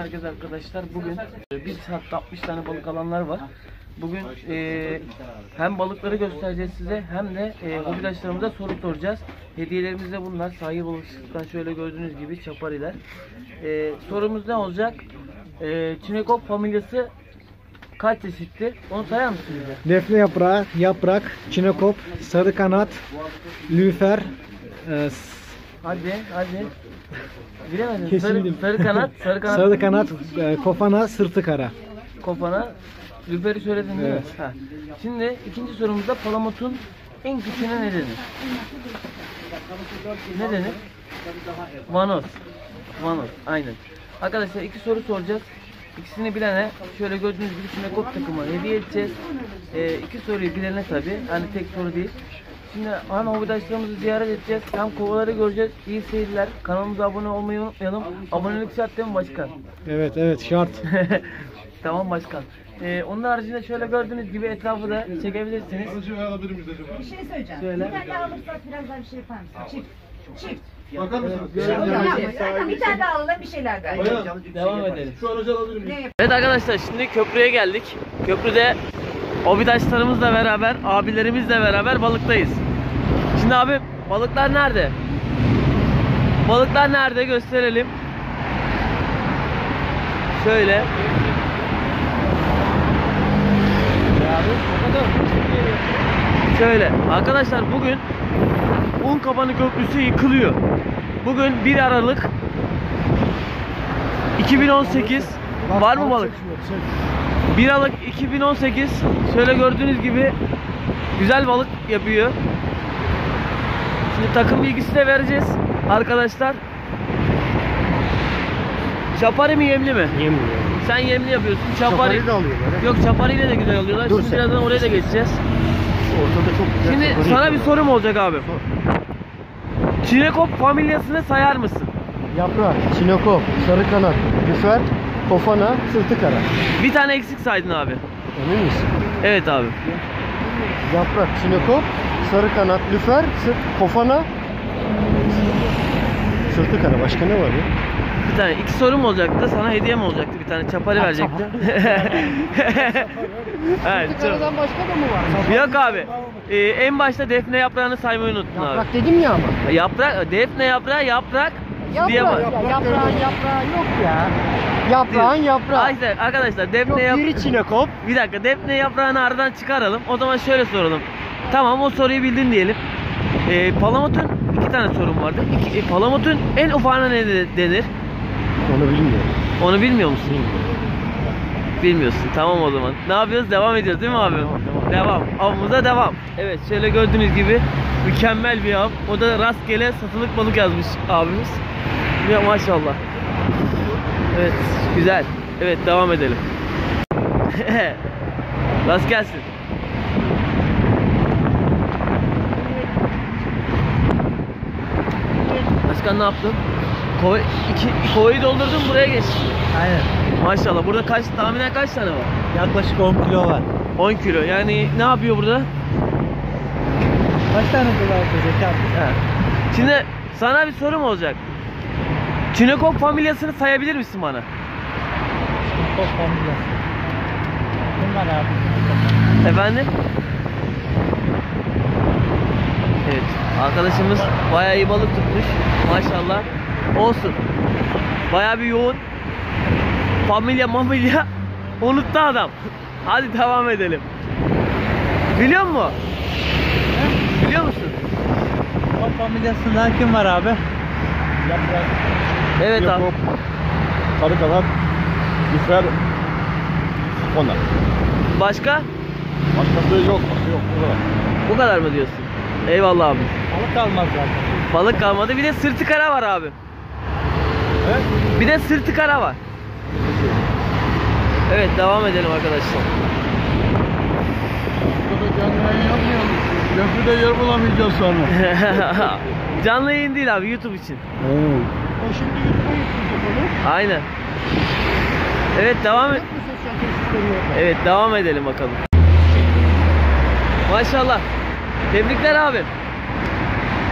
herkese arkadaşlar. Bugün 1 saatte 60 tane balık alanlar var. Bugün hem balıkları göstereceğiz size hem de hobidaşlarımıza soru soracağız. Hediyelerimiz de bunlar. Sahil balıkçılıktan şöyle gördüğünüz gibi çapariler. Sorumuz ne olacak? Çinekop familyası kaç çeşittir? Onu sayar mısın bize? Defne yaprağı, yaprak, çinekop, sarı kanat, lüfer, Hadi. Bilemedin. Kesildim. Sarı kanat, kofana, sırtı kara. kofana, lüferi söyledin değil mi? Evet. Ha. Şimdi ikinci sorumuzda palamutun en küçüğüne ne denir? Ne denir? Vanoz. Aynen. Arkadaşlar iki soru soracağız. İkisini bilene şöyle gördüğünüz gibi çinekop takımı hediye edeceğiz. İki soruyu bilene tabi. Hani tek soru değil. Şimdi ana hobidaşlarımızı ziyaret edeceğiz. Hem kovaları göreceğiz. İyi seyirler. Kanalımıza abone olmayı unutmayalım. Abonelik şart değil mi başkan? Evet şart. Tamam başkan. Onun haricinde şöyle gördüğünüz gibi etrafı da çekebilirsiniz. Bir şey söyleyeceğim. Söyle. Bir tane daha alırsak biraz daha bir şey yapar mısın? Çift. Bakar mısınız? Bir tane daha alalım bir şeyler daha. Devam edelim. Şu aracı alabilir miyim? Evet arkadaşlar şimdi köprüye geldik. Köprüde hobidaşlarımızla beraber, abilerimizle beraber balıktayız. Şimdi abi balıklar nerede? Balıklar nerede gösterelim. Şöyle. Şöyle arkadaşlar bugün Unkapanı Köprüsü yıkılıyor. Bugün 1 Aralık 2018. Var mı balık? 1 Aralık 2018. Şöyle gördüğünüz gibi güzel balık yapıyor. Şimdi takım bilgisi de vereceğiz arkadaşlar. Çapari mi yemli mi? Yemli. Sen yemli yapıyorsun. Çapari de alıyorlar. Yok çapariyle de güzel alıyorlar. Dur Şimdi sen. birazdan oraya da geçeceğiz. Ortada çok güzel. Şimdi sana bir sorum olacak abi. Çinekop familyasını sayar mısın? Yaprak, çinekop, sarı kanat, lüfer, kofana, sırtı kara. Bir tane eksik saydın abi. Emin misin? Evet abi. Yaprak, çinekop, sarı kanat, lüfer, kofana, sırtı kara. Başka ne var ya? Bir tane iki sorum olacaktı. Sana hediyem olacaktı. Bir tane çapari verecektim. Evet, çok... Karadan başka da mı var? Yok abi. En başta defne yaprağını saymayı unuttun abi. Yaprak dedim ya ama. Yaprak, defne yaprağı, yaprak diye var. Yaprağın yaprağı yok ya. Yaprağın yaprağı. İşte arkadaşlar defne Yok, yaprağı. biri çinekop. Bir dakika, defne yaprağını aradan çıkaralım. O zaman şöyle soralım. Tamam, o soruyu bildin diyelim. Palamutun iki tane sorum vardı. Palamutun en ufağına ne denir? Onu bilmiyorum. Onu bilmiyor musun? Bilmiyorsun. Tamam o zaman. Ne yapıyoruz? Devam ediyoruz değil mi abi? Devam. Avımıza devam. Evet, şöyle gördüğünüz gibi mükemmel bir av. O da rastgele satılık balık yazmış abimiz. Ya maşallah. Evet, güzel. Evet, devam edelim. Rast gelsin. Başkan ne yaptın? Kovayı doldurdun, buraya geç. Aynen. Maşallah. Burada tahminen kaç tane var? Yaklaşık 10 kilo var. 10 kilo. Yani ne yapıyor burada? Kaç tane kilo atacak abi? Şimdi sana bir sorum olacak. Çinekop familyasını sayabilir misin bana? Çinekop familyası. Kim var abi? Efendim? Evet. Arkadaşımız bayağı iyi balık tutmuş. Maşallah. Olsun. Bayağı bir yoğun. Familya unuttu adam. Hadi devam edelim. Biliyor musun? Biliyor musun? O familyasından kim var abi? Yaprak. Evet abi. Sarı kanat, lüfer, kofana. Başka? Başkası yok. Bu kadar mı diyorsun? Eyvallah abi. Balık almaz zaten. Balık kalmadı. Bir de sırtı kara var abi. Evet. Bir de sırtı kara var. Evet, devam edelim arkadaşlar. Burada canlı yayın yapmayalım. Köprüde yer bulamayacağız sonra. Canlı yayın değil abi, YouTube için. O şimdi YouTube'a yükleyecek onu. Aynen. Evet, devam et. Evet, devam edelim bakalım. Maşallah. Tebrikler abi.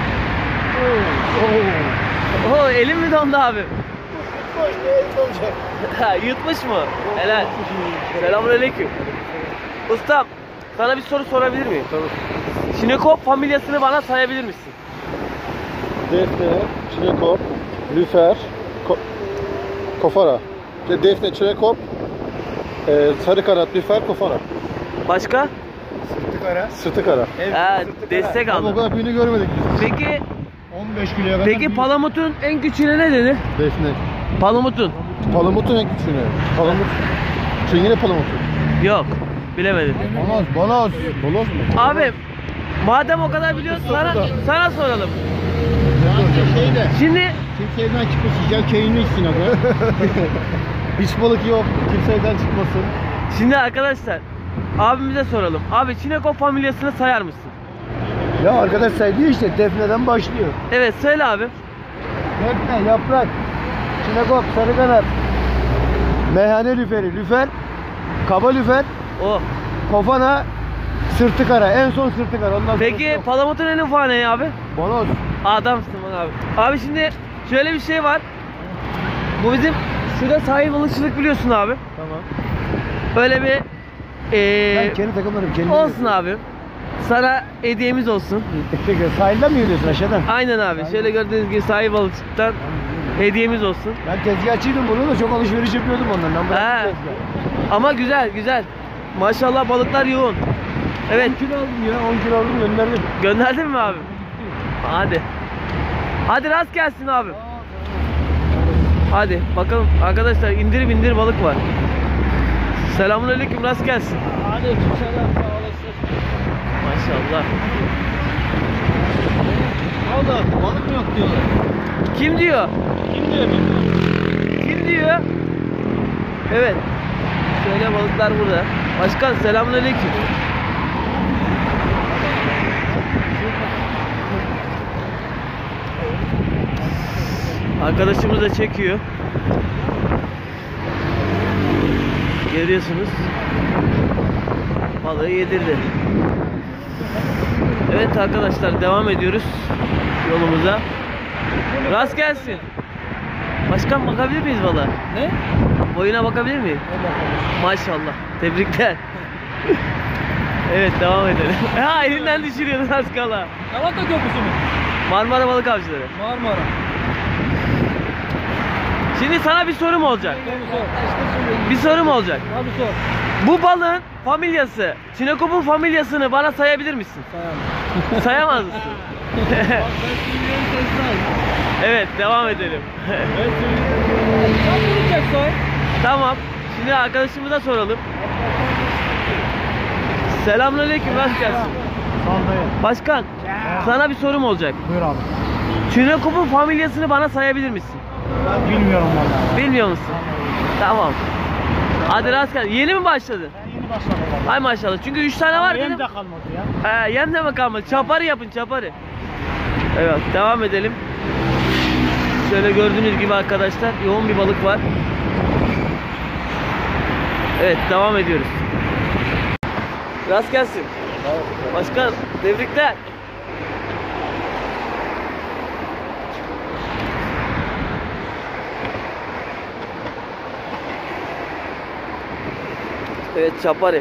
Oho, elim mi dondu abi? Boş değil olacak. Yutmuş mu? Helal. Selamünaleyküm. Ustam, sana bir soru sorabilir miyim? Tabii. Çinekop familyasını bana sayabilir misin? Defne, çinekop, lüfer, kofara. Defne, çinekop, sarı kanat, lüfer, kofara. Başka? Sırtı kara. Ha, destek Ama o aldım. kadar büyüğünü görmedik biz. Peki, 15 kiloya kadar. peki palamutun en küçüğüne ne dedi? Defne. Palamutun. Palamutun en küçüğüne. Palamut. Çingene palamutu. Yok, bilemedim. Bonoz. Bonoz mu? Abi, madem o kadar biliyorsun sana soralım. Şeyde. Şimdi Kimseyden çıkmasın. Ya keyini içsin abi. Hiç balık yok. Kimseyden çıkmasın. Şimdi arkadaşlar, abimize soralım. Abi Çinekop familyasını sayar mısın? Ya arkadaş saydı işte. Defneden başlıyor. Evet, söyle abi. Defne, yaprak, çinekop, sarı kanat, meyhane lüferi, lüfer, kaba lüfer, O. kofana, sırtı kara. En son sırtı kara. Ondan Peki sonrası yok. palamutun en ufağı ne abi? Bonoz. Adamsın bana abi. Abi şimdi şöyle bir şey var. Bu bizim şurada sahil balıkçılık biliyorsun abi. Tamam. Böyle bir Ben kendi takımlarım. Kendi olsun abi. Sana hediyemiz olsun. Sahilden mi yürüyorsun aşağıdan? Aynen abi. Şöyle gördüğünüz gibi sahil balıkçılıktan hediyemiz olsun. Ben tezgahçıydım bunu da çok alışveriş yapıyordum ondan. Ben bıraktım Ha. tezgahı. Ama güzel güzel. Maşallah balıklar yoğun. Evet. 10 kilo aldım ya. 10 kilo aldım gönderdim. Gönderdin mi abi? Hadi. Hadi rast gelsin abi. Hadi bakalım arkadaşlar, indir balık var. Selamünaleyküm, rast gelsin. Aleykümselam, sağ olasın. Maşallah. Ne oldu? Balık mı yok diyorlar. Kim diyor? Kim diyor bilmiyorum. Kim diyor? Evet. Şöyle balıklar burada. Başkan selamünaleyküm. Arkadaşımız da çekiyor. Görüyorsunuz. Balığı yedirdi. Evet arkadaşlar, devam ediyoruz yolumuza. Rast gelsin. Başkan, bakabilir miyiz balığa? Ne? Boyuna bakabilir miyim? Maşallah. Tebrikler. Evet, devam edelim. Ha, elinden düşürüyordun az kala. Galata Köprüsü mü? Marmara Balık Avcıları. Marmara. Şimdi sana bir sorum olacak. Sor. Bir sorum olacak. Hadi sor. Bu balığın familyası, Çinekop'un familyasını bana sayabilir misin? Sayalım. Sayamaz mısın? Ben söylüyorum, sen say. Evet, devam edelim. Ben söylüyorum. Sen bulacak say. Tamam. Şimdi arkadaşımıza soralım. Selamünaleyküm, rast gelsin. Başkan, sana bir sorum olacak. Buyur abi. Çinekop'un familyasını bana sayabilir misin? Ben bilmiyorum vallahi. Bilmiyor musun? Tamam. Hadi rast gelsin. Yeni mi başladın? Yeni başladım vallahi. Hay maşallah. Çünkü 3 tane var dedim. Yem de kalmadı ya. Yem de mi kalmadı? Çaparı yapın, çaparı. Evet, devam edelim. Şöyle gördüğünüz gibi arkadaşlar, yoğun bir balık var. Evet, devam ediyoruz. Rast gelsin. Başkan, tebrikler. Evet, çapari.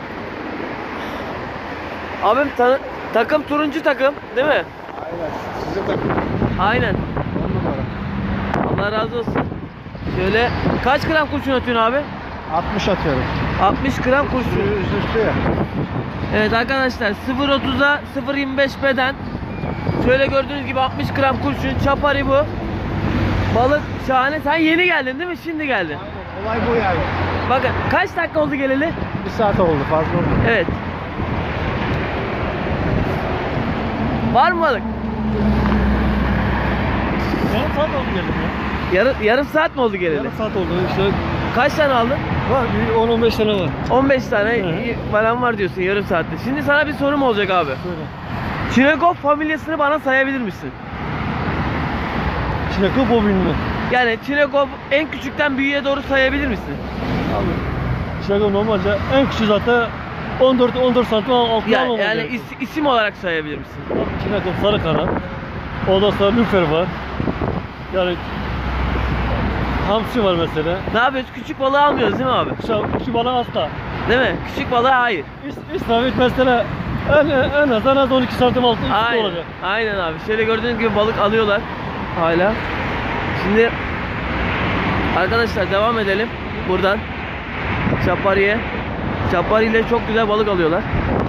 Abim takım turuncu takım değil mi? Aynen. Size takım. Aynen. 10 numara. Allah razı olsun. Şöyle kaç gram kurşun atıyorsun abi? 60 atıyorum. 60 gram kurşun. Üst ya. Evet arkadaşlar, 0.30'a 0.25 beden. Şöyle gördüğünüz gibi 60 gram kurşun, çapari bu. Balık şahane. Sen yeni geldin değil mi? Şimdi geldin. Olay bu yani. Bakın kaç dakika oldu geleli? 1 saat oldu, fazla oldu. Evet. Var mı balık? Yarım saat oldu geldim ya. Yarım saat mi oldu geleli? Yarım saat oldu işte. Kaç tane aldın? Var 10-15 tane var. 15 tane Hı. falan var diyorsun yarım saatte. Şimdi sana bir sorum olacak abi. Söyle. Çinekop familyasını bana sayabilir misin? Çinekop o bilmiyor. Yani Çinekop en küçükten büyüğe doğru sayabilir misin? Abi. Çinekop normalce en küçük zaten 14 santim altına Yani, olmalı. yani isim olarak sayabilir misin? Çinekop sarı kanat. Ondan sonra lüfer var. Yani Hamsi var mesela. Ne yapıyoruz? Küçük balığı almıyoruz değil mi abi? Şu balık hasta. Değil mi? Küçük balığı hayır. İstavrit mesela en az 12 santim altı üstü Aynen. olacak. Aynen abi. Şöyle gördüğünüz gibi balık alıyorlar hala. Şimdi arkadaşlar devam edelim buradan. Çapari'ye. Çapari ile çok güzel balık alıyorlar.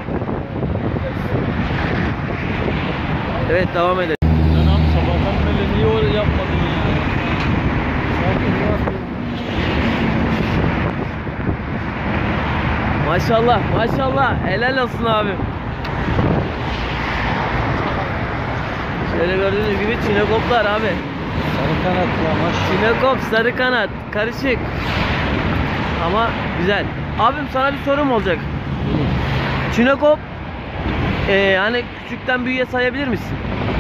Evet, devam edelim. Sen abi sabahtan beri niye öyle yapmadın ya? Maşallah, maşallah. Helal olsun abi. Şöyle gördüğünüz gibi çinekoplar abi. Sarı kanat ya. Çinekop, sarı kanat, karışık. Ama güzel. Abim sana bir sorum olacak. Çinekop hani küçükten büyüğe sayabilir misin?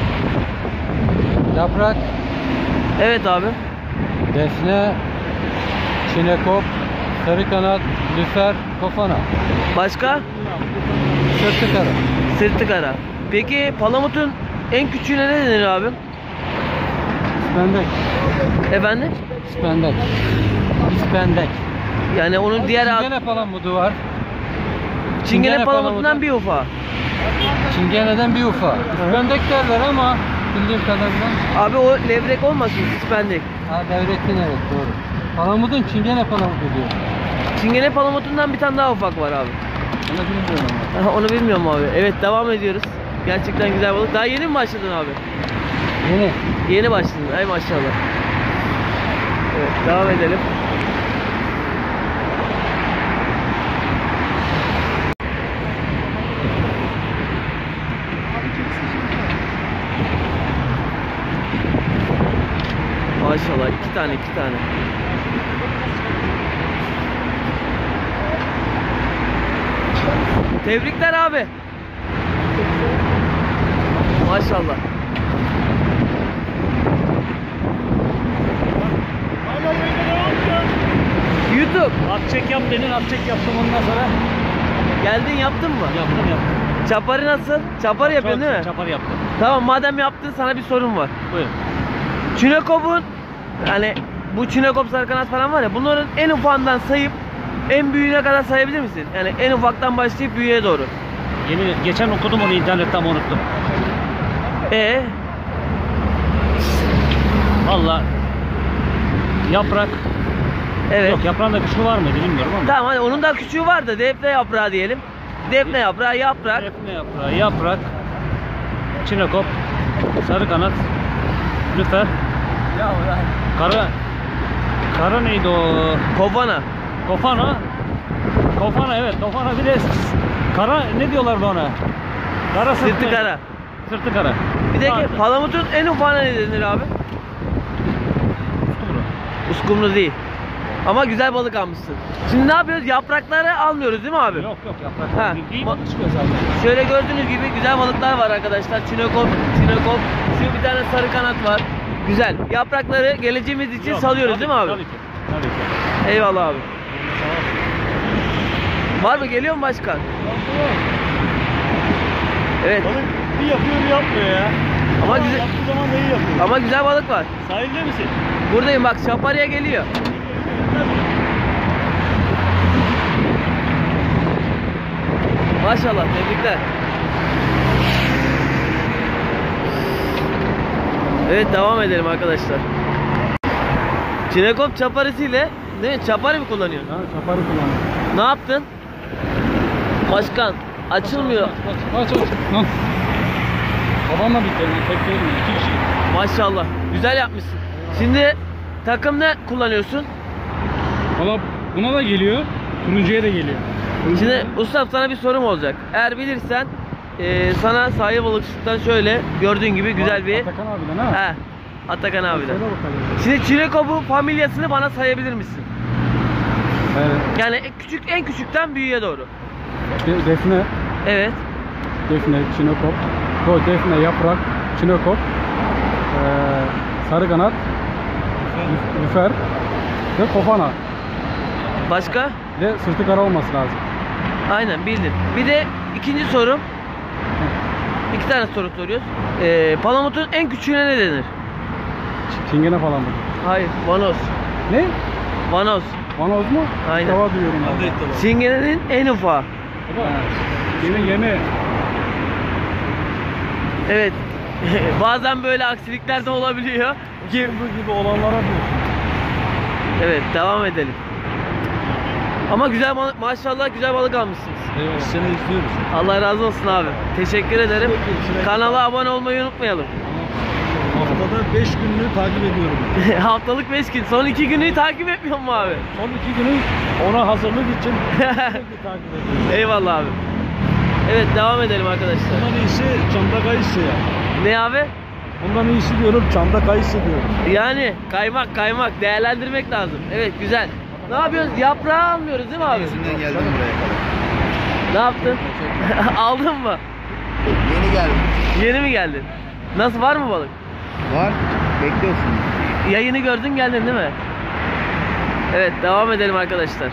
Yaprak, Evet abi. defne, çinekop, sarı kanat, lüfer, kofana, Başka? sırtı kara. Sırtı kara. Peki palamutun en küçüğüne ne denir abi? İspendek, Efendim? ispendek, ispendek. Yani onun diğer adı Çingene palamudu var. Çingene palamutundan palamudu. bir ufağı. Çingeneden bir ufa. İspendek derler ama bildiğim kadarıyla. Abi o levrek olmasın, ispendek. Ha, devrettin, evet, doğru. Palamudun çingene palamudu diyor. Çingene palamutundan bir tane daha ufak var abi. Onu bilmiyorum ama. Aha, onu bilmiyorum abi. Evet, devam ediyoruz. Gerçekten güzel balık. Daha yeni mi başladın abi? Yeni. Yeni başladın. Ay maşallah. Evet, devam edelim. Maşallah, iki tane. Tebrikler abi. Maşallah. YouTube. Atçek yap dedin, atçek yaptım ondan sonra. Geldin, yaptın mı? Yaptım. Çapari nasıl? Çapari yapıyorsun değil mi? Çapar yaptım. Tamam, madem yaptın, sana bir sorum var. Buyur. Çinekop'un, yani bu çinekop, sarı kanat falan var ya, bunların en ufağından sayıp en büyüğüne kadar sayabilir misin? Yani en ufaktan başlayıp büyüğe doğru. Geçen okudum onu internetten, unuttum. Valla yaprak. Evet. Yok, yaprağın da küçüğü var mıydı bilmiyorum ama. Tamam, hani onun da küçüğü var da defne yaprağı diyelim. Defne yaprağı, yaprak. Defne yaprağı, yaprak, çinekop, sarı kanat, lüfer, kara neydi o? Kofana. Kofana, evet, kofana, bir de kara, ne diyorlardı ona? Kara Sırtı kara. Sırtı kara. Bir de Vardı. palamutun en ufağına ne denir abi? Uskumru. Uskumru değil. Ama güzel balık almışsın. Şimdi ne yapıyoruz? Yaprakları almıyoruz değil mi abi? Yok yaprak. Ha. İyi balık çıkıyor zaten. Şöyle gördüğünüz gibi güzel balıklar var arkadaşlar. Çinekop. Şu bir tane sarı kanat var. Güzel. Yaprakları geleceğimiz için Yok, salıyoruz tabii değil mi abi? Tabii ki. Eyvallah abi. Var mı? Geliyor mu başkan? Evet. Balık bir yapıyor bir yapmıyor ya. Ama güzel, Yaptığı zaman da iyi yapıyor. ama güzel balık var. Sahilde misin? Buradayım bak, Çapari'ye geliyor. Maşallah, tebrikler. Evet, devam edelim arkadaşlar. Çinekop çaparisiyle, değil mi? Çapari mi kullanıyorsun? Ha, çaparı kullanıyor. Ne yaptın? Başkan, açılmıyor. Aç. Lan. Babamla bitti. Tek değil mi? 2 kişi. Maşallah, güzel yapmışsın. Şimdi takım ne kullanıyorsun? Valla buna da geliyor. Turuncuya da geliyor. Şimdi usta, sana bir sorum olacak. Eğer bilirsen sana sahil balıkçılıktan şöyle gördüğün gibi güzel bir... Atakan abiden ha. He, Atakan abiden. Söyle bakalım. Şimdi Çinekop'un familyasını bana sayabilir misin? Evet. Yani en küçükten büyüğe doğru. Defne, Evet. çinekop. Defne, yaprak, çinekop. Sarı kanat, lüfer ve kofana. Başka? Ve sırtı kara olması lazım. Aynen, bildin. Bir de ikinci sorum. 2 tane soru soruyoruz. Palamutun en küçüğüne ne denir? Çingene falan bu. Hayır, vanoz. Ne? Vanoz. Vanoz mu? Aynen. Tava diyorum. Çingenenin en ufağı. Yeme. Evet. Bazen böyle aksilikler de olabiliyor. Bu gibi olanlara diyorsun. Evet, devam edelim. Ama güzel maşallah güzel balık almışsınız. Evet. Seni izliyoruz. Allah razı olsun abi. Teşekkür ederim. Kanala abone olmayı unutmayalım. Haftada 5 gününü takip ediyorum. Haftalık 5 gün. Son 2 günü takip etmiyor mu abi? Son 2 günü ona hazırlık için sürekli takip ediyorum. Eyvallah abi. Evet, devam edelim arkadaşlar. Bundan iyisi çanda kayısı ya. Ne abi? Bundan iyisi diyorum çanda kayısı diyorum. Yani kaymak değerlendirmek lazım. Evet, güzel. Ne yapıyoruz? Yaprağı almıyoruz değil mi abi? Yüzünden geldim buraya kadar. Ne yaptın? Aldın mı? Yeni geldim. Yeni mi geldin? Nasıl, var mı balık? Var. Bekliyorsun. Yayını gördün geldin değil mi? Evet, devam edelim arkadaşlar.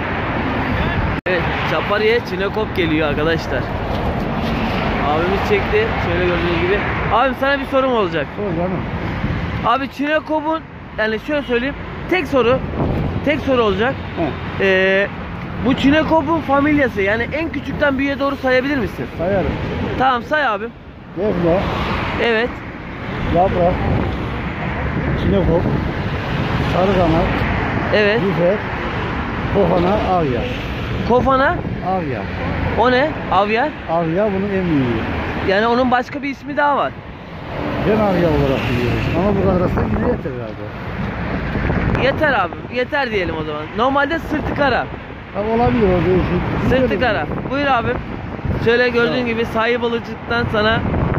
Evet, Çapari'ye Çinekop geliyor arkadaşlar. Abimiz çekti. Şöyle gördüğünüz gibi. Abim sana bir sorum olacak. Sor canım. Abi Çinekop'un, yani şöyle söyleyeyim. Tek soru olacak. Bu Çinekop'un familyası, yani en küçükten büyüğe doğru sayabilir misin? Sayarım. Tamam, say abim. Devre, Evet. yaprak, çinekop, sarı kanat, Evet. lüfer, kofana, avya. Kofana. Avya. O ne? Avyar. Avya bunun en büyüğü. Yani onun başka bir ismi daha var. Ben avya olarak biliyoruz. Ama bu kadarası yine yeter herhalde. Yeter abi. Yeter diyelim o zaman. Normalde sırtı kara. Ha, olabilir o değişik. Sırtı kara. Buyur abim. Şöyle gördüğün gibi sahip balıkçılıktan sana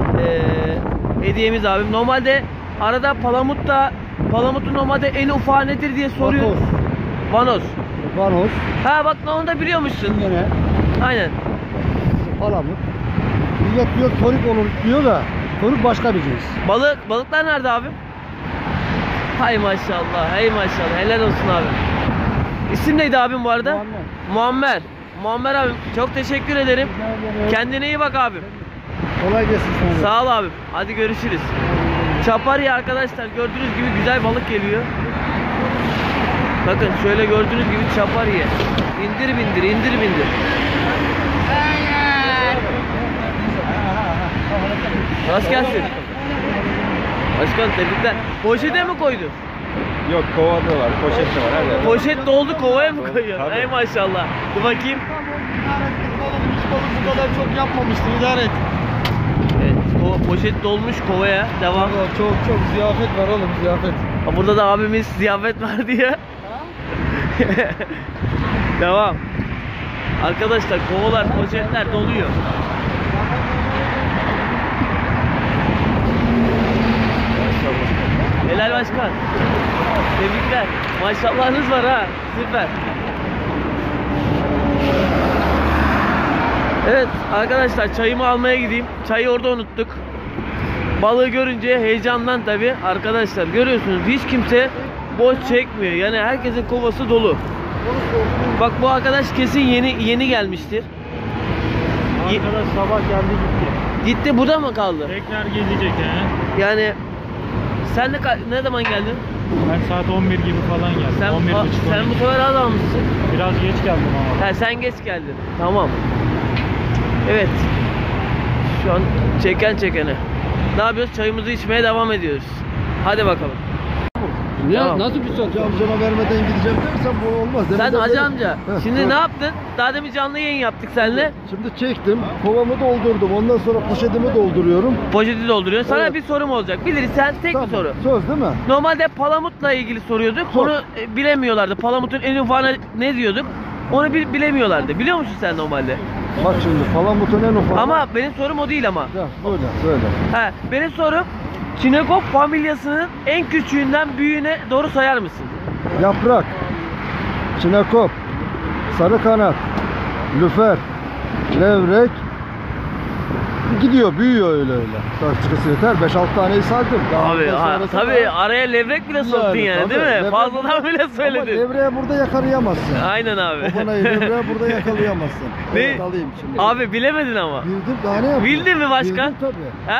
hediyemiz abim. Normalde arada Palamut'un normalde en ufağı nedir diye soruyor. Vanoz. Vanos. Ha bak, onu da biliyormuşsun. Yine Aynen. palamut. Millet diyor torik olur diyor da torik başka bir cins. Balıklar nerede abim? Hay maşallah. Hey maşallah. Helal olsun abim. İsim neydi abim bu arada? Muammer. Muammer abim. Çok teşekkür ederim. Kendine iyi bak abim. Kolay gelsin sana. Sağ ol abim. Hadi görüşürüz. Çapari'ye arkadaşlar gördüğünüz gibi güzel balık geliyor. Bakın şöyle gördüğünüz gibi Çapari'ye. İndir bindir. Rast gelsin. Başkan tebrikler. Poşete mi koydun? Yok kovada var, poşette var her yerde. Poşet doldu, kovaya mı koyuyorsun? Tabii. Ey maşallah. Dur bakayım. Hiç balık bu kadar çok yapmamıştım, idare et. Evet, poşet dolmuş kovaya. Devam. Çok ziyafet var oğlum, ziyafet. Ha, burada da abimiz ziyafet var diye. Devam. Arkadaşlar kovalar, poşetler doluyor. Maşallah. Helal başkan. Tebrikler. Maşallahınız var ha. Süper. Evet arkadaşlar, çayımı almaya gideyim. Çayı orada unuttuk. Balığı görünce heyecandan tabi arkadaşlar, görüyorsunuz hiç kimse boş çekmiyor. Yani herkesin kovası dolu. Bak bu arkadaş kesin yeni gelmiştir. Arkadaş sabah geldi gitti. Gitti, bu da mı kaldı? Tekrar gelecek he. Yani sen de ne zaman geldin? Ben saat 11 gibi falan geldim. Sen 11.30 sen bu sefer az almışsın. Biraz geç geldim ama. Ha, sen geç geldin. Tamam. Evet. Şu an çekene. Ne yapıyoruz? Çayımızı içmeye devam ediyoruz. Hadi bakalım. Niye? Tamam. Nasıl bir soru? Amcama vermeden gideceğim dersen bu olmaz. Sen Demeden Hacı dedim. amca, Heh, şimdi dur. ne yaptın? Daha demin canlı yayın yaptık seninle. Şimdi çektim, kovamı doldurdum. Ondan sonra poşetimi dolduruyorum. Poşeti dolduruyorsun. Sana Evet. bir sorum olacak. Bilirsen tek Tamam, bir soru. söz değil mi? Normalde palamutla ilgili soruyorduk. Sor. Onu bilemiyorlardı. Palamutun en ufağına ne diyorduk? Onu bilemiyorlardı. Biliyor musun sen normalde? Bak şimdi palamutun en ufak. Ama benim sorum o değil ama. Ya, söyle. Ha, benim sorum Çinekop familyasının en küçüğünden büyüğüne doğru sayar mısın? Yaprak, çinekop, sarı kanat, lüfer, levrek, gidiyor, büyüyor öyle. Tartışması yeter. 5-6 taneyi saydım. Daha Abi ondan sonrası tabii var. araya levrek bile soktun yani tabii. değil mi? Levrek Fazladan bile Ama söyledin. levreği burada yakalayamazsın. Aynen abi. Kopanayı levreği burada yakalayamazsın. Ne? Evet, alayım şimdi. Abi bilemedin ama. Bildim, daha ne yapayım? Bildin mi başkan? Bildim tabii. Ha?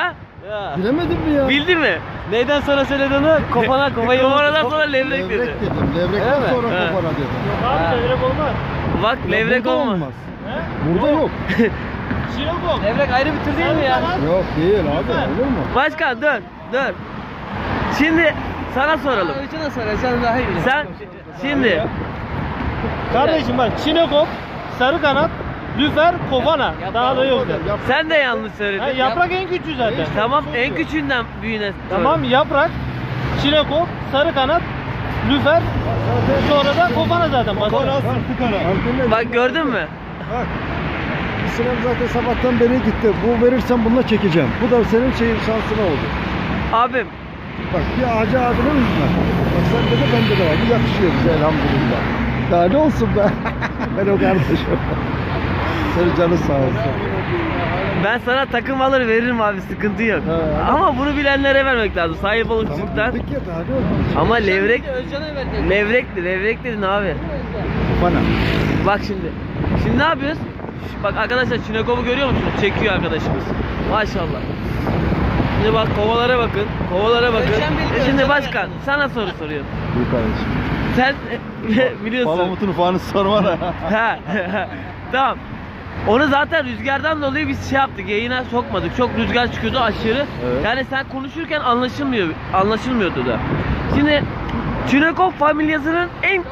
Ya. Bilemedin mi ya? Bildi mi? Neyden sonra söyledi onu? Kofana kofayı. Kovaradan sonra levrek dedi. Levrek dedim. Levrekten Öyle mi? sonra He. kopana dedim. Abi levrek olmaz. Bak Ya levrek burada olmaz. olmaz. Burada yok. Çinekop. Levrek ayrı bir tür değil mi ya? Yok değil abi. Olur mu? Başkan dur. Şimdi sana soralım. Üçüne soracağım daha iyi. Sen şimdi Kardeşim bak çinekop, sarı kanat, lüfer, kofana. Daha da yok. Yap. sen de yanlış söyledin. Ha, yaprak en küçüğü zaten. Tamam en küçüğünden büyüğüne. Tamam yaprak, çinekop, sarı kanat, lüfer, sonra da kofana zaten. Bak, Bak gördün mü? Bak. Sinem zaten sabahtan beri gitti. Bu verirsen bununla çekeceğim. Bu da senin şeyin şansına oldu. Abim Bak bir ağacı adını üzme. Bak sen de bende de var. Bu yakışıyor bize elhamdülillah. Daha ne olsun be. Ben o kardeşim. Senin canın sağ olsun. ben sana takım alır veririm abi sıkıntı yok. He. Ama bunu bilenlere vermek lazım. Sahip balıkçılıktan. Tamam bildik ya daha ne olsun. Ama levrek levrek dedin abi. Bana. Bak şimdi. Şimdi ne yapıyoruz? Bak arkadaşlar çinekovu görüyor musunuz? Çekiyor arkadaşımız. Maşallah. Şimdi bak kovalara bakın. Kovalara bakın. Şimdi başkan sana soru soruyorum. Büyük kardeşim. Sen biliyorsun. Palamut'un ufanı sorma da. Ha, tamam. Onu zaten rüzgardan dolayı biz şey yaptık, yayına sokmadık. Çok rüzgar çıkıyordu aşırı. Evet. Yani sen konuşurken anlaşılmıyordu da. Şimdi Çinekop familyasının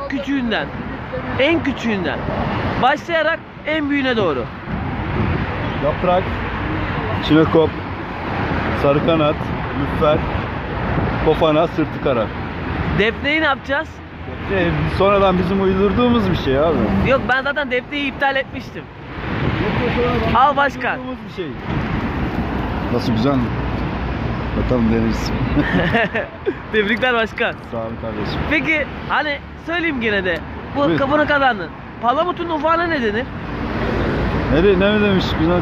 en küçüğünden başlayarak en büyüğüne doğru. Yaprak, çinekop, sarı kanat, lüfer, kofana, sırtı kara. Defneyi ne yapacağız? Sonradan bizim uydurduğumuz bir şey abi. Yok ben zaten defneyi iptal etmiştim. Al başkan. Bir şey. Nasıl güzel mi? Bakalım deneriz. Tebrikler başkan. Sağ olun kardeşim. Peki hani söyleyeyim gene de. Bu Buyur. kapını kazandın. Palamutun ufağına ne denir? Ne mi demiş güzel?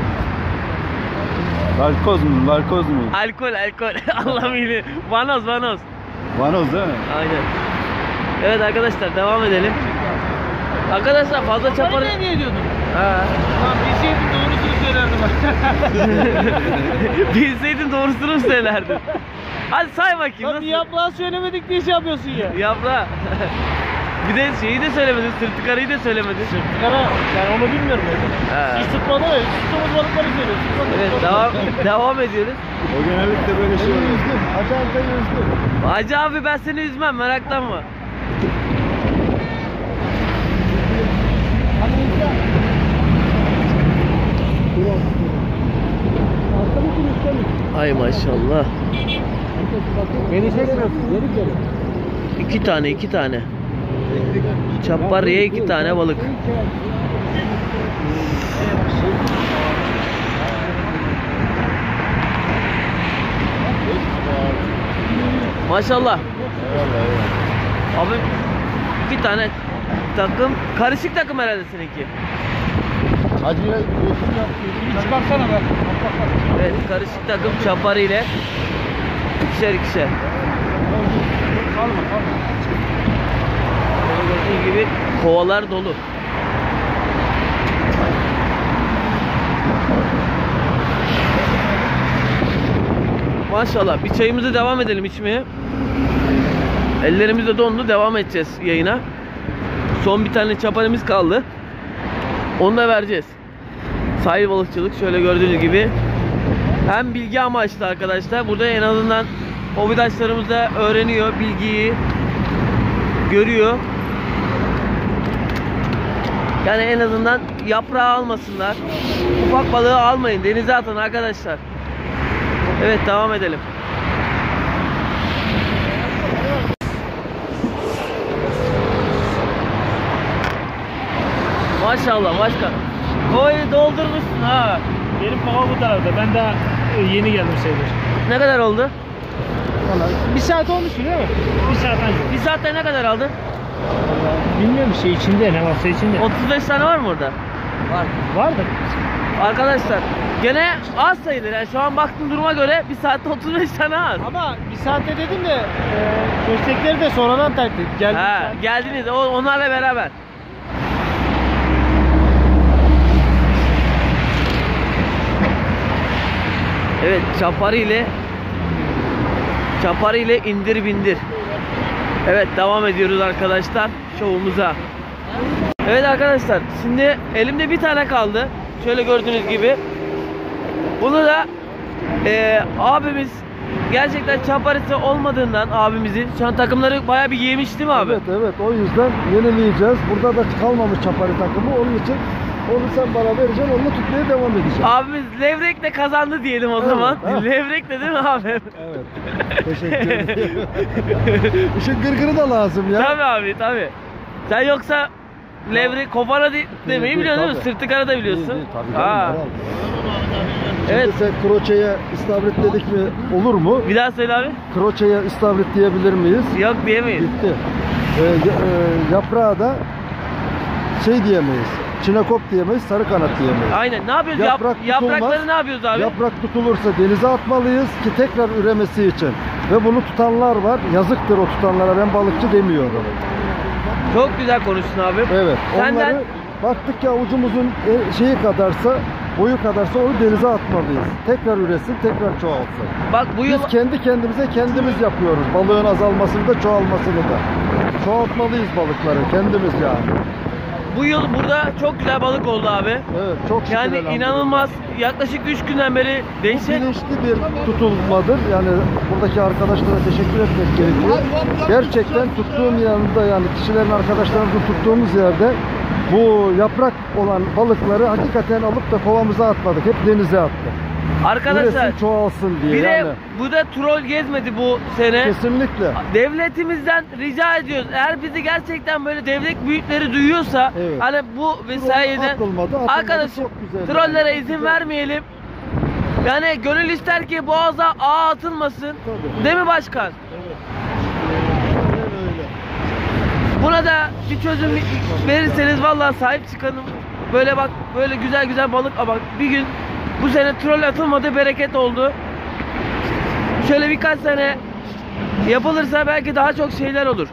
Narkoz mu? Alkol. Allah'ım iyiliği. Vanoz. Vanoz değil mi? Aynen. Evet arkadaşlar devam edelim. Arkadaşlar fazla çaparı... Sen niye diyordun? Ha. Lan bilseydin doğrusunu söylerdim. Bilseydin doğrusunu mu söylerdin? Hadi say bakayım Lan nasıl? bir yaprağı söylemedik diye şey yapıyorsun ya. Yaprağı. Bir de şeyi de söylemedin, sırtı karayı da söylemedin. Kara, yani onu bilmiyorum ben. Ha. Hiç tutmadı ya, tuttuğumuz balıkları söylüyorsun. Evet devam ediyoruz. O genellikle böyle şey oluyor. Acayip beni üzdüm. Hacı abi ben seni üzmem meraklanma. Ay maşallah. Beni çekmiyorsun, geri geri. İki tane. Çaparıya 2 tane balık. Maşallah. Abi 2 tane takım. Karışık takım herhalde seninki. Hacıya Bir çıkarsana be. Evet karışık takım çaparı ile ikişer. Gördüğünüz gibi kovalar dolu. Maşallah bir çayımızı devam edelim içmeye. Ellerimiz de dondu, devam edeceğiz yayına. Son bir tane çaparımız kaldı. Onu da vereceğiz. Sahil balıkçılık şöyle gördüğünüz gibi. Hem bilgi amaçlı arkadaşlar. Burada en azından hobidaşlarımız da öğreniyor, bilgiyi görüyor. Yani en azından yaprağı almasınlar. Ufak balığı almayın. Denize atın arkadaşlar. Evet devam edelim. Maşallah başkan. Kovayı doldurmuşsun ha. Benim kova bu tarafta. Ben daha yeni geldim sayılır. Ne kadar oldu? Vallahi bir saat olmuş değil mi? Bir saat önce. Bir saatte ne kadar aldın? Bilmiyorum şey içinde ne varsa içinde. 35 tane var mı orada? Var. Vardır. Arkadaşlar gene az sayılır. Yani şu an baktığım duruma göre bir saatte 35 tane az. Ama bir saatte dedim de köstekleri de sonradan taktık. Geldik. Ha, geldiniz onlarla beraber. Evet çaparı ile Çapar ile indir bindir. Evet, devam ediyoruz arkadaşlar şovumuza. Evet arkadaşlar, şimdi elimde bir tane kaldı. Şöyle gördüğünüz gibi. Bunu da abimiz gerçekten çaparisi olmadığından abimizin şu an takımları bayağı bir yemiş değil mi abi? Evet evet, o yüzden yenileyeceğiz. Burada da kalmamış Çapari takımı, onun için onu sen bana vereceksin, onunla tutmaya devam edeceğim. Abimiz levrekle kazandı diyelim o Evet, zaman. ha. Levrekle değil mi abi? Evet. Teşekkür ederim. İşin gırgırı da lazım ya. Tabii abi, tabii. Sen yoksa levrek kofana demeyi biliyorsun değil mi? tabii. Sırtı kara da biliyorsun. Değil, tabii canım, Ha. herhalde. Evet. Şimdi sen kroçeye istavrit dedik mi olur mu? Bir daha söyle abi. Kroçeye istavrit diyebilir miyiz? Yok diyemeyiz. Bitti. Yaprağa da şey diyemeyiz. Çinekop diyemeyiz, sarı kanat diyemeyiz. Aynen. Ne yapıyoruz? Yaprak Yaprakları tutulmaz. ne yapıyoruz abi? Yaprak tutulursa denize atmalıyız ki tekrar üremesi için. Ve bunu tutanlar var. Yazıktır o tutanlara. Ben balıkçı demiyorum. Çok güzel konuştun abi. Evet. Senden Onları baktık ki avucumuzun şeyi kadarsa, boyu kadarsa onu denize atmalıyız. Tekrar üresin, tekrar çoğalsın. bak bu yıl Biz kendi kendimize kendimiz yapıyoruz. Balığın azalmasını da çoğalmasını da. Çoğaltmalıyız balıkları kendimiz yani. bu yıl burada çok güzel balık oldu abi. Evet, çok şükür Yani elhamdülillah. inanılmaz. Yaklaşık 3 günden beri Bu değişik. bilinçli bir tutulmadır. Yani buradaki arkadaşlara teşekkür etmek gerekiyor. Gerçekten tuttuğum yanında, yani kişilerin, arkadaşlarımızın tuttuğumuz yerde bu yaprak olan balıkları hakikaten alıp da kovamıza atmadık. Hep denize attık. Arkadaşlar Üresin, çoğalsın diye bir de yani. bu da troll gezmedi bu sene. Kesinlikle. Devletimizden rica ediyoruz. Eğer bizi gerçekten böyle devlet büyükleri duyuyorsa, Evet. hani bu vesaireden Atılmadı, arkadaşım çok güzel trollere yani. izin vermeyelim. Yani gönül ister ki boğaza ağ atılmasın. Tabii. Değil mi başkan? Öyle. Buna da bir çözüm verirseniz vallahi sahip çıkalım. Böyle bak, böyle güzel güzel balık. Bak bir gün bu sene troll atılmadı, bereket oldu. Şöyle birkaç sene yapılırsa belki daha çok şeyler olur.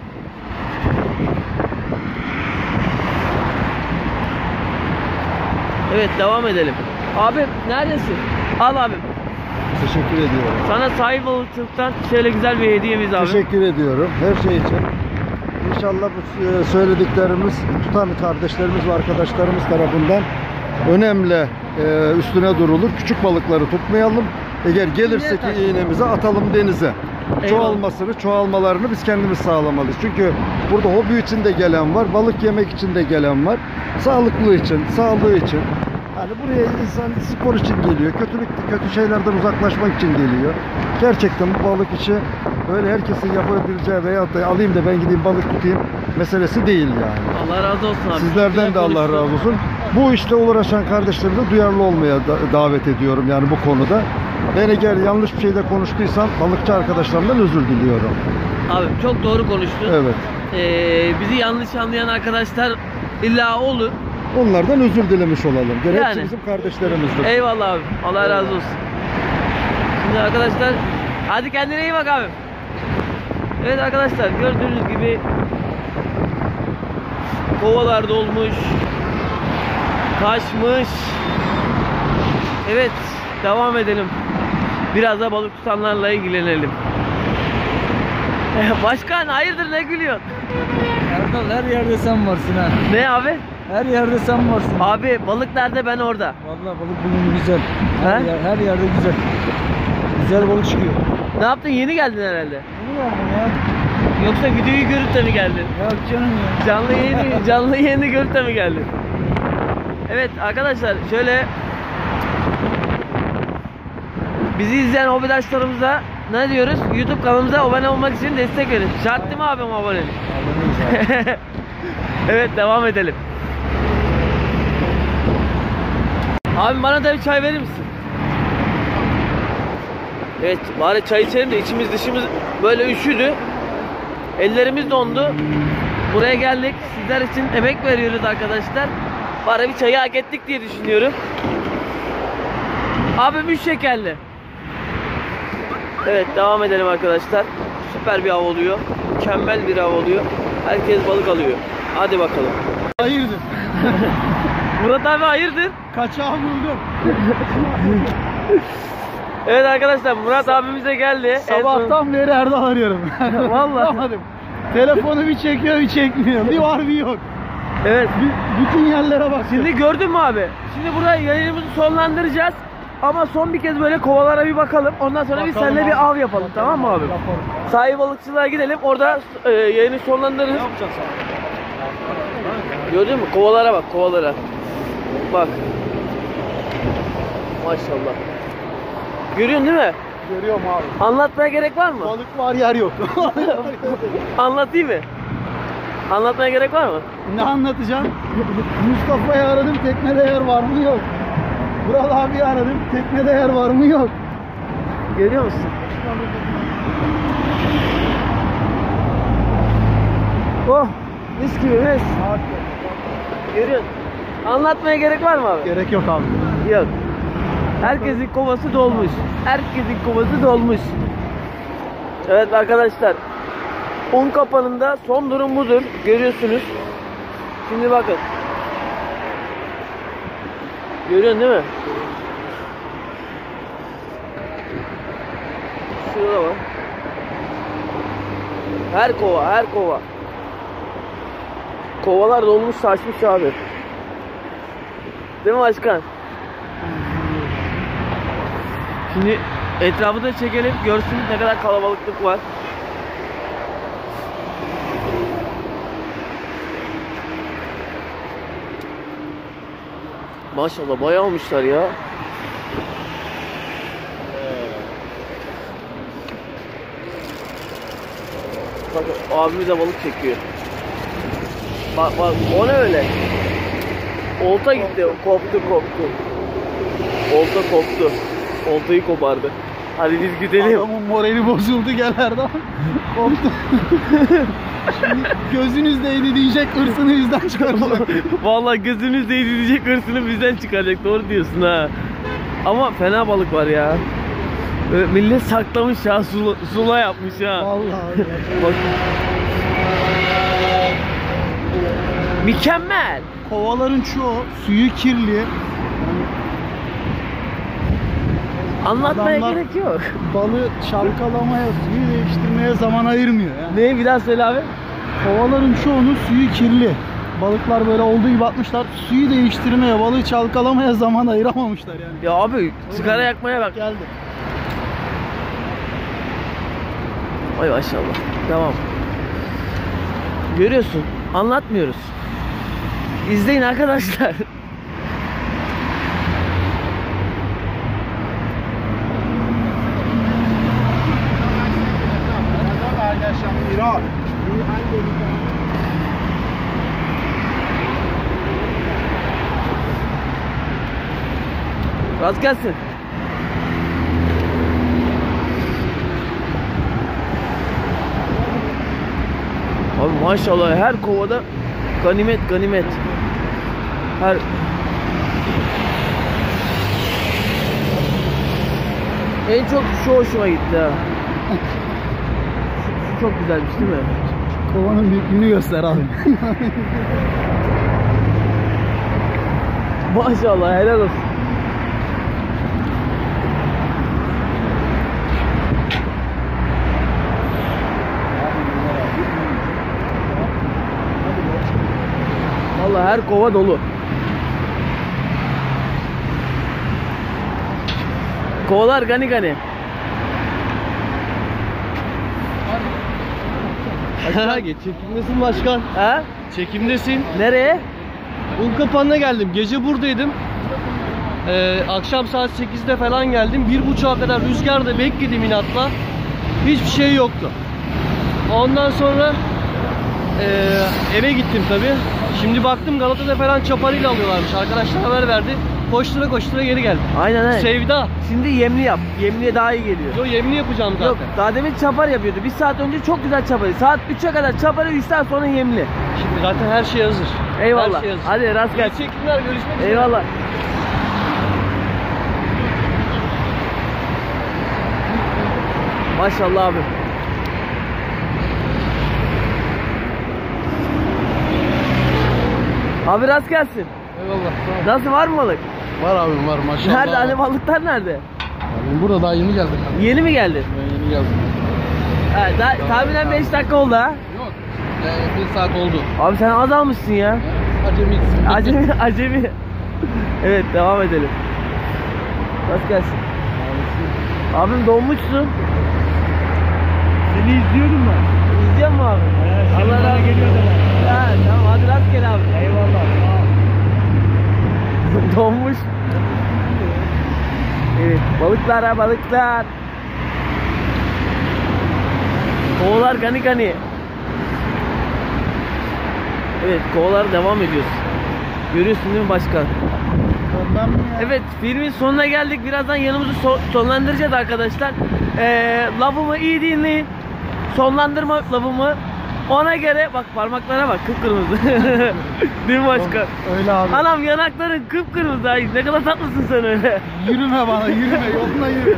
Evet, devam edelim. Abi neredesin? Al abim. Teşekkür ediyorum. Sana sahip balıkçılıktan şöyle güzel bir hediyemiz abi. Teşekkür ediyorum her şey için. İnşallah bu söylediklerimiz tutan kardeşlerimiz ve arkadaşlarımız tarafından önemli üstüne durulur. Küçük balıkları tutmayalım. Eğer gelirse ki iğnemize atalım denize. Eyvallah. Çoğalmalarını biz kendimiz sağlamalıyız. Çünkü burada hobi için de gelen var, balık yemek için de gelen var. Sağlıklı için, sağlığı için. Hani buraya insan spor için geliyor, kötü şeylerden uzaklaşmak için geliyor. Gerçekten bu balık işi böyle herkesin yapabileceği veyahut da alayım da ben gideyim balık tutayım meselesi değil yani. Allah razı olsun abi. Sizlerden Güzel de Allah konuştun. razı olsun. Bu işte uğraşan kardeşlerimize duyarlı olmaya davet ediyorum yani bu konuda. Ben eğer yanlış bir şeyde konuştuysam balıkçı arkadaşlarımdan özür diliyorum. Abi çok doğru konuştun. Evet. Bizi yanlış anlayan arkadaşlar illa olur. Onlardan özür dilemiş olalım. Gene Yani. hepsi bizim kardeşlerimizdir. Eyvallah abi. Allah razı olsun. Şimdi arkadaşlar, hadi kendine iyi bak abi. Evet arkadaşlar, gördüğünüz gibi kovalar dolmuş, taşmış. Evet, devam edelim. Biraz da balık tutanlarla ilgilenelim. Başkan hayırdır, ne gülüyorsun? Erdal, her yerde sen varsın ha. Ne abi? Her yerde sen varsın. Abi balık nerede, ben orada. Vallahi balık bugün güzel. Her, He? her yerde güzel. Güzel balık çıkıyor. Ne yaptın, yeni geldin herhalde. Bunu aldım ya. Yoksa videoyu görüp de mi geldin? Ya canım ya. Canlı yayını görüp de mi geldin? Evet arkadaşlar, şöyle bizi izleyen hobidaşlarımıza ne diyoruz? YouTube kanalımıza abone olmak için destek verin. Şart değil mi abim abonelik? Evet, devam edelim. Abim bana da bir çay verir misin? Evet, bari çay içelim de içimiz dışımız böyle üşüdü. Ellerimiz dondu. Buraya geldik. Sizler için emek veriyoruz arkadaşlar. Bari bir çayı hak ettik diye düşünüyorum. Abim 3 şekerli. Evet, devam edelim arkadaşlar. Süper bir av oluyor. Mükemmel bir av oluyor. Herkes balık alıyor. Hadi bakalım. Hayırdır? Murat abi hayırdır? Kaçağı buldum. Evet arkadaşlar, Murat abimiz de geldi. En son- Sabahtan beri Erdal arıyorum. Vallahi. Bulamadım. Telefonu bir çekiyor bir çekmiyor. Bir var bir yok. Evet. Bütün yerlere bak. Şimdi gördün mü abi? Şimdi burada yayınımızı sonlandıracağız. Ama son bir kez böyle kovalara bir bakalım. Ondan sonra biz Bakalım seninle abi. bir av yapalım, tamam mı abi? Yapalım. Sahil balıkçılığa gidelim. Orada yayını sonlandırırız. Ne yapacağız abi? Gördün mü? Kovalara bak, kovalara. Bak. Maşallah. Görüyorsun değil mi? Görüyorum abi. Anlatmaya gerek var mı? Balık var yer yok. Anlatayım mı? Anlatmaya gerek var mı? Ne anlatacaksın? Mustafa'yı aradım, teknede yer var mı yok. Vural abi aradım, teknede yer var mı yok. Görüyor musun? Oh, mis gibi mis. Görüyorsun. Anlatmaya gerek var mı abi? Gerek yok abi. Yok. Herkesin kovası dolmuş. Herkesin kovası dolmuş. Evet arkadaşlar. Un kapanında son durum budur. Görüyorsunuz. Şimdi bakın. Görüyorsun değil mi? Şurada var. Her kova, her kova. Kovalar dolmuş, saçmış abi. Değil mi başkan? Şimdi etrafı da çekelim, görsün ne kadar kalabalıklık var. Maşallah bayağı olmuşlar ya. Bakın abimiz de balık çekiyor. Bak bak, o ne öyle? Olta gitti, koptu. Olta koptu. Oltayı kopardı. Hadi biz gidelim. Adamın morali bozuldu, gel Erdal. Koptu. Şimdi gözünüz değdi diyecek, hırsını bizden çıkaracak. Vallahi gözünüz değdi diyecek, hırsını bizden çıkaracak. Doğru diyorsun ha. Ama fena balık var ya. Böyle millet saklamış ya, sula yapmış ha. Vallahi. Bak. Mükemmel. Kovaların çoğu suyu kirli. Anlatmaya Adamlar- gerek yok. Balığı çalkalamaya, suyu değiştirmeye zaman ayırmıyor. Yani. Ne, bir daha söyle abi. Kovaların çoğunun suyu kirli. Balıklar böyle olduğu gibi atmışlar. Suyu değiştirmeye, balığı çalkalamaya zaman ayıramamışlar yani. Ya abi sigara yakmaya bak. Geldi. Ay maşallah. Tamam. Görüyorsun. Anlatmıyoruz. İzleyin arkadaşlar. Rast gelsin. Abi maşallah her kovada ganimet. Her en çok şu hoşuma gitti ha. Şu çok güzelmiş değil mi? Kovanın büyüklüğünü göster abi. Maşallah helal olsun. Vallahi her kova dolu. Kovalar gani. Çekimdesin başkan. Ha? Çekimdesin. Nereye? Un kapanına geldim. Gece buradaydım. Akşam saat 8'de falan geldim. 1.30'a kadar rüzgarda bekledim inatla. Hiçbir şey yoktu. Ondan sonra eve gittim tabi. Şimdi baktım Galata'da falan çaparıyla alıyorlarmış. Arkadaşlar haber verdi. Koştura geri geldim. Aynen. Sevda. Şimdi yemli yap. Yemliye daha iyi geliyor. Yo, yemini yapacağım zaten. Yok, daha demin çapar yapıyordu. Bir saat önce çok güzel çaparı. Saat 3'e kadar çaparı, 3 saat sonra yemli. Şimdi zaten her şey hazır. Eyvallah. Her şey hazır. Hadi rast İyi gelsin. çekimler, görüşmek üzere. Eyvallah. Maşallah abi. Abi rast gelsin. Eyvallah. Nasıl, var mı balık? Var abim var maşallah. Nerede? Hani balıklar nerede? Ben burada daha yeni geldim. Yeni mi geldin? Ben yeni geldim. Ha, tahminen 5 dakika oldu ha. Yok. 1 saat oldu. Abi sen az almışsın ya. Acemi. Acemi. Evet, devam edelim. Nasıl gelsin? Abim donmuşsun. Seni izliyordum ben. İzliyor musun abi? Allah razı olsun. Ha, tamam hadi rastgele abi. Eyvallah. Donmuş. Evet, balıklar ha, balıklar. Kovalar gani gani. Evet, kovalar devam ediyoruz. Görüyorsun değil mi başkan? Ondan mı ya? Evet, filmin sonuna geldik. Birazdan yanımızı sonlandıracağız arkadaşlar. Lafımı iyi dinleyin. Sonlandırma lafımı. Ona göre bak, parmaklara bak, kıpkırmızı. Değil mi başkan? Öyle abi. Anam, yanakların kıpkırmızı. Ay, ne kadar tatlısın sen öyle. Yürüme bana, yürüme. Yoluna yürü.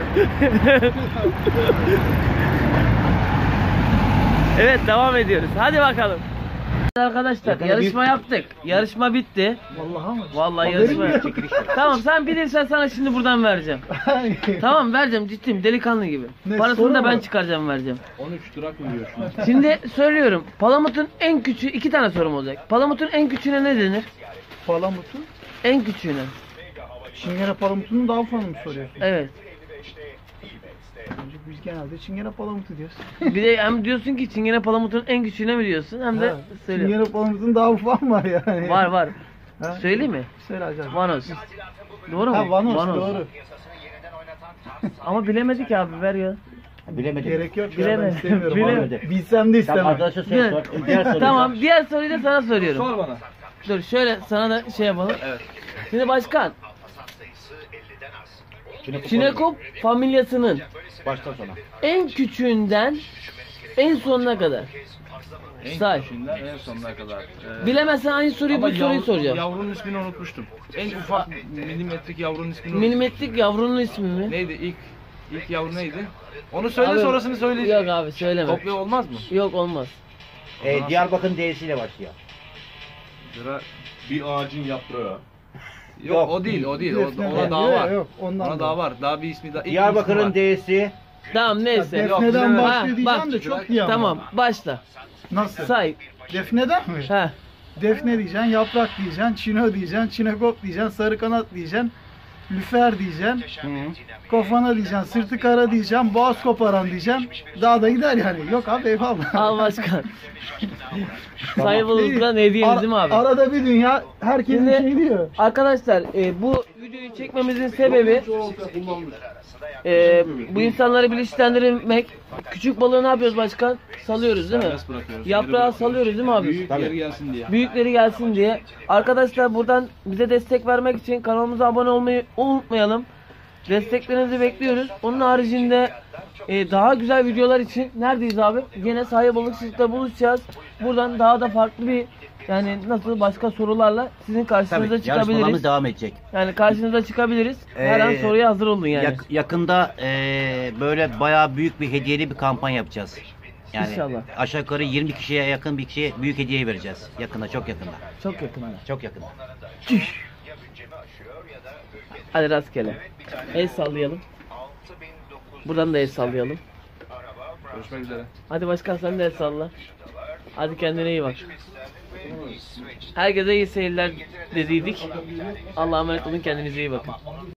Evet, devam ediyoruz. Hadi bakalım. Arkadaşlar, yarışma yaptık. Yarışma bitti. Vallahi mı? Vallahi yarışma. Tamam, sen bilirsen sana şimdi buradan vereceğim. Tamam, vereceğim, ciddiyim, delikanlı gibi. Ne, Parasını soru da ben mu? çıkaracağım, vereceğim. 13 durak mı diyorsun? Şimdi söylüyorum. Palamutun en küçüğü, 2 tane sorum olacak. Palamutun en küçüğüne ne denir? Palamutu? En küçüğüne. Çingene palamutunun daha ufağını mı soruyorsun? Evet. Önce biz genelde çingene palamutu diyoruz. Bir de hem diyorsun ki Çingene palamutun en küçüğüne mi diyorsun, hem de Ha, söylüyorum. Çingene palamutunun daha ufağı mı var yani? Var var. Ha? Söyleyeyim mi? Söyle acaba. Vanos. Doğru mu? Ha Vanos, doğru. Ama bilemedik abi, ver ya. Bilemedim. Gerek yok. Bilemedim. Ben istemiyorum. Bilemedim. abi. Bilsem de istemem. Arkadaşa Diğer, sor. Diğer soru. tamam, diğer soruyu da sana soruyorum. Sor bana. Dur şöyle sana da şey yapalım. Evet. Şimdi başkan, Çinekop familyasının Baştan sona. en küçüğünden en sonuna kadar. Say. Küçüğünden en sonuna kadar. Bilemezsen aynı soruyu bu soruyu soracağım. Yavrunun ismini unutmuştum. En ufak milimetrik yavrunun ismini unutmuştum. Milimetrik yavrunun ismi mi? Neydi ilk yavru neydi? Onu söyle, Abi, sonrasını söyleyeceğim. Yok abi, söyleme. Kopya olmaz mı? Yok, olmaz. Diyarbakır'ın D'siyle başlıyor. Bir ağacın yaprağı. Yok, o değil. Defne Ona de- daha yok, var. yok, ondan Ona da. daha var. Daha bir ismi daha. ilk Diyarbakır'ın ismi var. D'si. Tamam, neyse. Yok, Defneden bilemem. başlıyor Ha, diyeceğim bak. de çok iyi ama. Tamam, başla. Nasıl? Say. Defneden mi? Ha. Defne diyeceksin, yaprak diyeceksin, çino diyeceksin, çinekop diyeceksin, sarı kanat diyeceksin, lüfer diyeceksin, kofana diyeceksin, sırtı kara diyeceksin, boğaz koparan diyeceksin. Daha da gider yani. Yok abi, eyvallah. Al başkan. Sayılırlıktan hediyemiz değil mi abi? Arada bir dünya herkes Şimdi- bir şey diyor. Arkadaşlar, bu videoyu çekmemizin sebebi bu insanları bilinçlendirmek. Küçük balığı ne yapıyoruz başkan? Salıyoruz değil mi? Serbest bırakıyoruz. Yaprağı salıyoruz değil mi abi? Büyükleri gelsin diye. Büyükleri gelsin diye. Arkadaşlar, buradan bize destek vermek için kanalımıza abone olmayı unutmayalım. Desteklerinizi bekliyoruz. Onun haricinde daha güzel videolar için neredeyiz abi? Yine Sahil Balıkçılık'ta buluşacağız. Buradan daha da farklı bir, yani nasıl, başka sorularla sizin karşınıza Yarışmalarımız çıkabiliriz. devam edecek. Yani karşınıza çıkabiliriz. Her an soruya hazır olun yani. Yakında böyle bayağı büyük bir hediyeli bir kampanya yapacağız. Yani İnşallah. aşağı yukarı 20 kişiye yakın bir kişiye büyük hediye vereceğiz. Yakında, çok yakında. Çok yakında. Çok yakında. Hadi rastgele. El sallayalım. Buradan da el sallayalım. Görüşmek üzere. Hadi başkan, sen de el salla. Hadi kendine iyi bak. Herkese iyi seyirler dediydik. Allah'a emanet olun, kendinize iyi bakın.